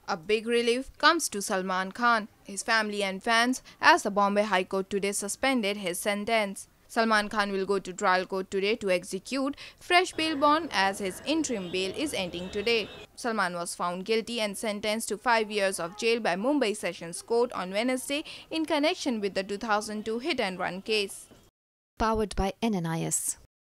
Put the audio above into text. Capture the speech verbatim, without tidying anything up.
A big relief comes to Salman Khan, his family and fans as the Bombay High Court today suspended his sentence. Salman Khan will go to trial court today to execute fresh bail bond as his interim bail is ending today. Salman was found guilty and sentenced to five years of jail by Mumbai Sessions Court on Wednesday in connection with the two thousand two hit-and-run case. Powered by N N I S.